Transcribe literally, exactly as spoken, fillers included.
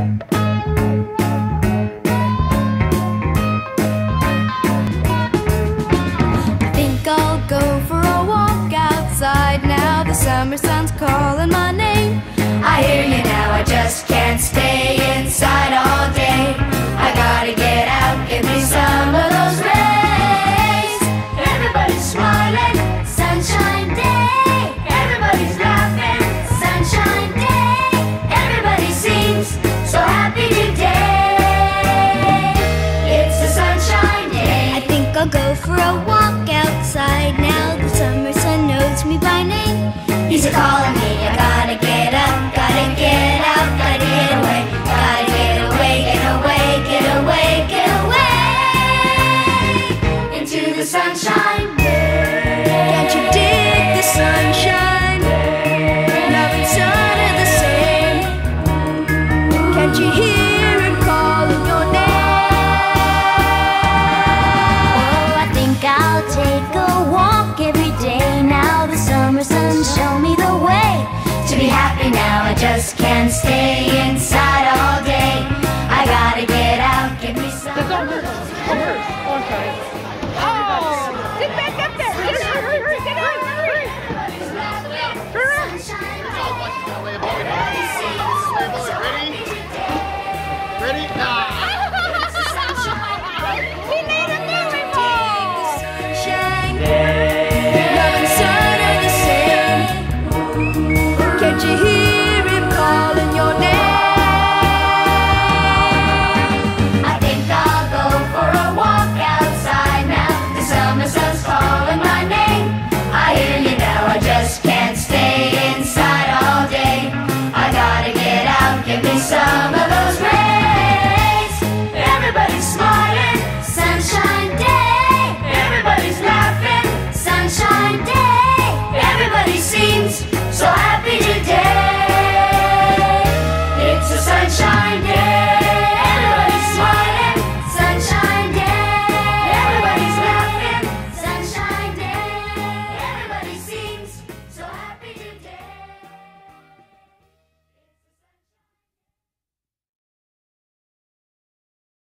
Summer sun's calling my name. I hear you now, I just can't stay inside all day. I gotta get out, give me some of those rays. Everybody's smiling, sunshine day. Everybody's laughing, sunshine day. Everybody seems so happy today. It's a sunshine day. I think I'll go for a walk outside now. The summer sun knows me by name. He's a calling me, I gotta get up, gotta get out, gotta get away, gotta get away, get away, get away, get away into the sunshine. Can't you dig the sunshine? Love and sun are the same. Can't you hear it calling your name? Oh, I think I'll take a walk every day now. The summer sun show me the way to be happy now. I just can't stay